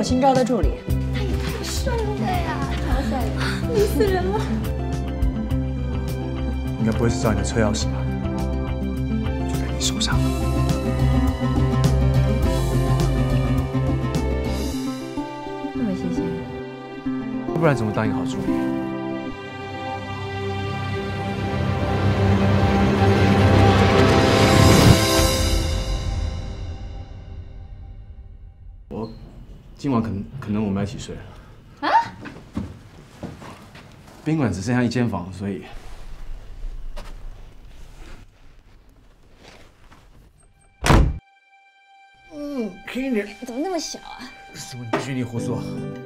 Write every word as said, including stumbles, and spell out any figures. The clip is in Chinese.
我新招的助理。 他也太帅了呀，超帅的，美死人了。 应该不会是找你的车钥匙吧？就在你手上。 那么谢谢。 不然怎么当一个好助理？ 我今晚可能可能我们要一起睡了。啊？宾馆只剩下一间房，所以。嗯，轻一点。 怎么那么小啊？ 什么？不许你胡说！